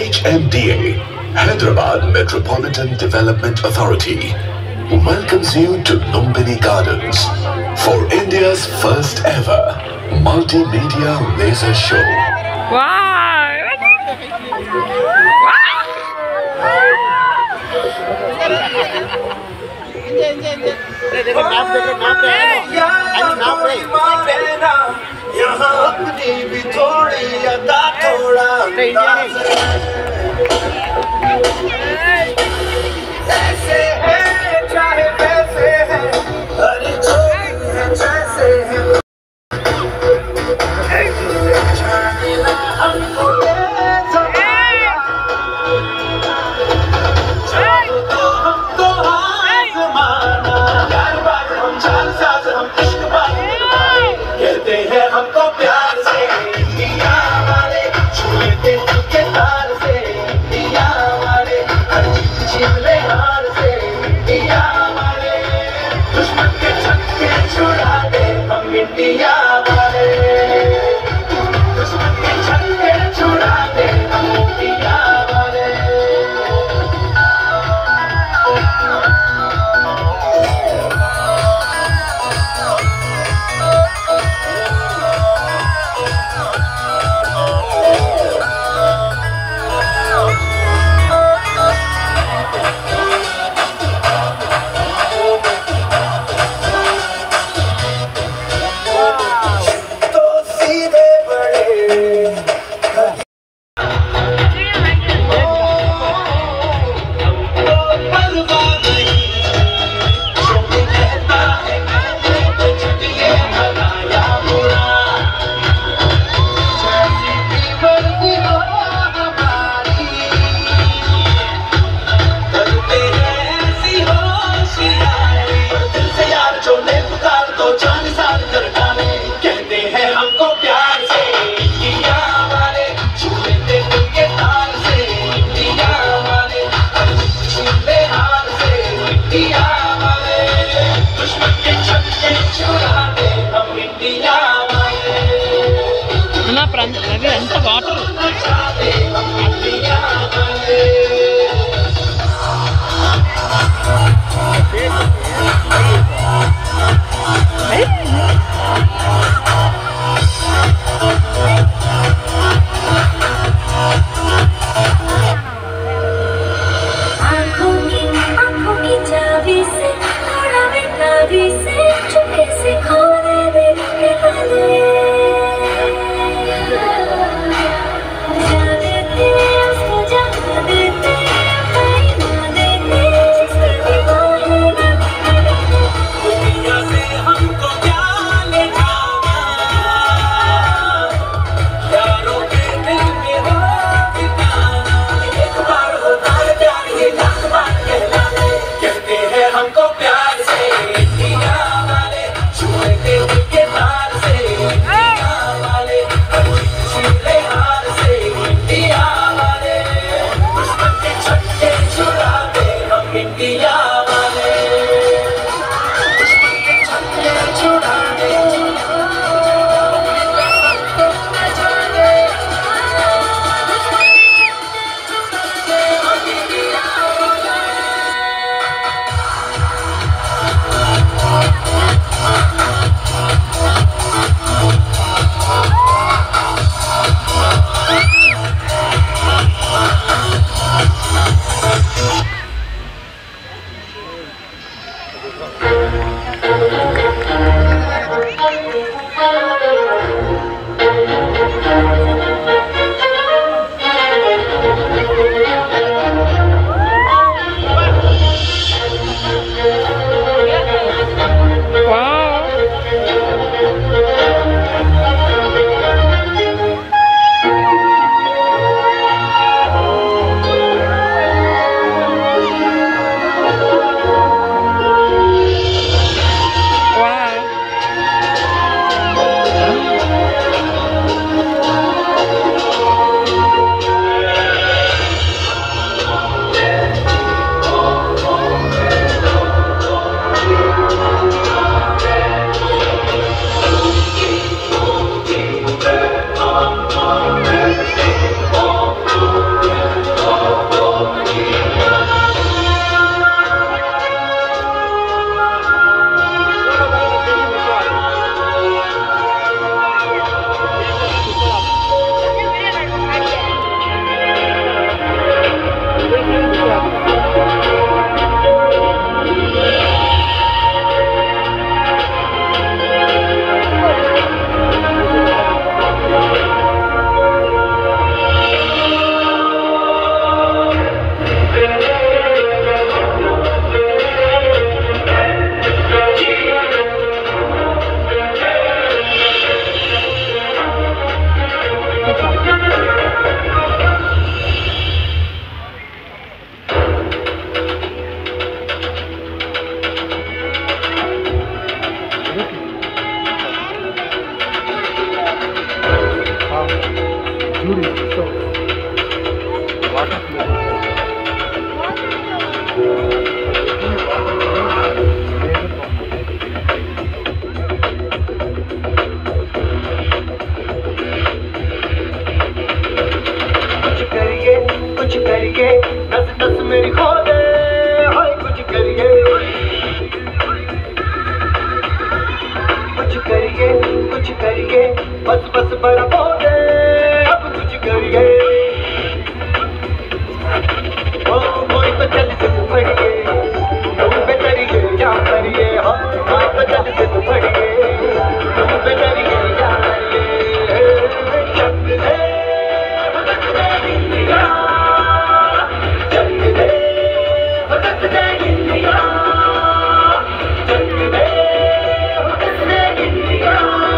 HMDA, Hyderabad Metropolitan Development Authority, welcomes you to Lumbini Gardens for India's first ever multimedia laser show. Wow! यहाँ अपनी भी थोड़ी अदा थोड़ा ऐसे है चाहे वैसे है अरे जो है जैसे है हमको तो हमको आज़माना यार बात हम चाल साज हम इश्क बात कहते हैं हमको प्यार से इंडिया वाले छूते के तार से इंडिया वाले हर चीज छीन ले हार से इंडिया वाले दुश्मन के छक्के छुड़ा दे हम इंडिया वाले दुश्मन के छक्के छुड़ा दे हम इंडिया वाले అది అంత వాటర్ कुछ करिए नस नस मेरी खो दे हाय कुछ करिए बस बस बड़ा बोले अब कुछ करिए ओ कोई तो चल से पड़िए तुम पे तरिए या करिए हाँ कोई तो चल से पड़िए तुम पे तरिए या करिए चक दे इंडिया चक दे इंडिया चक दे इंडिया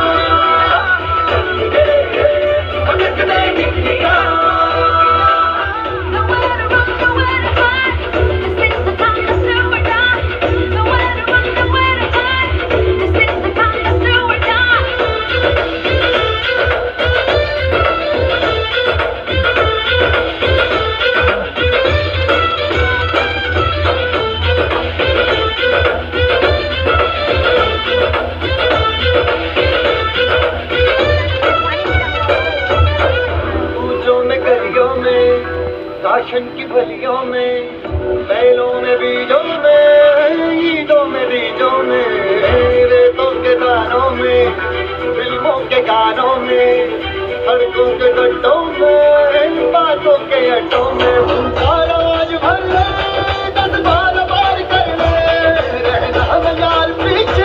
राशन की भलियों में बैलों में बीजों में ईदों में बीजों में रेतों के दानों में फिल्मों के गानों में सड़कों के गड्ढों में बातों के अड्डों में आज भर ले 10-12 बार कर ले रहना हम यार पीछे।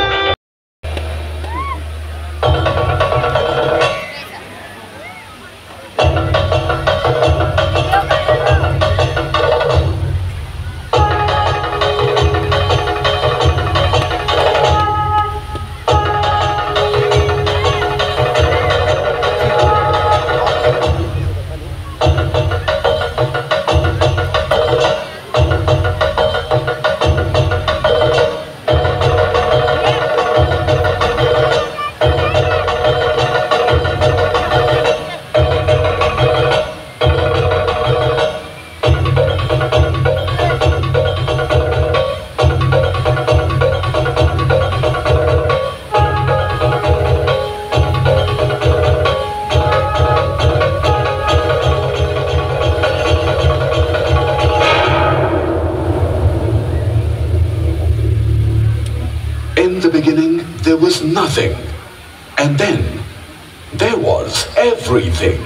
In the beginning, there was nothing. And then, there was everything.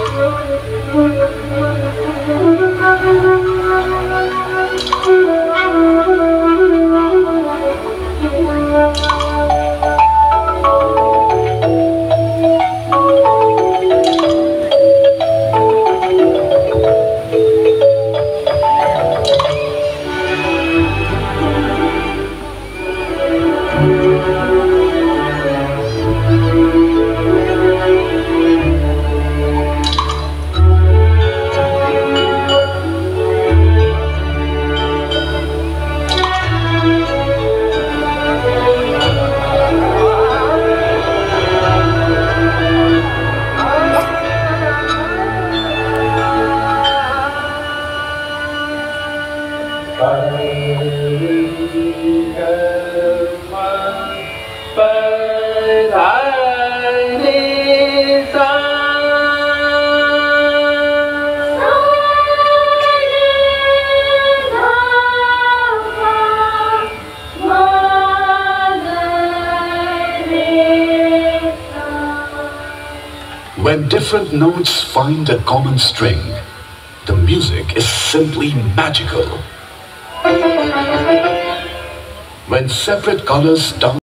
When different notes find a common string, the music is simply magical. When separate colors dance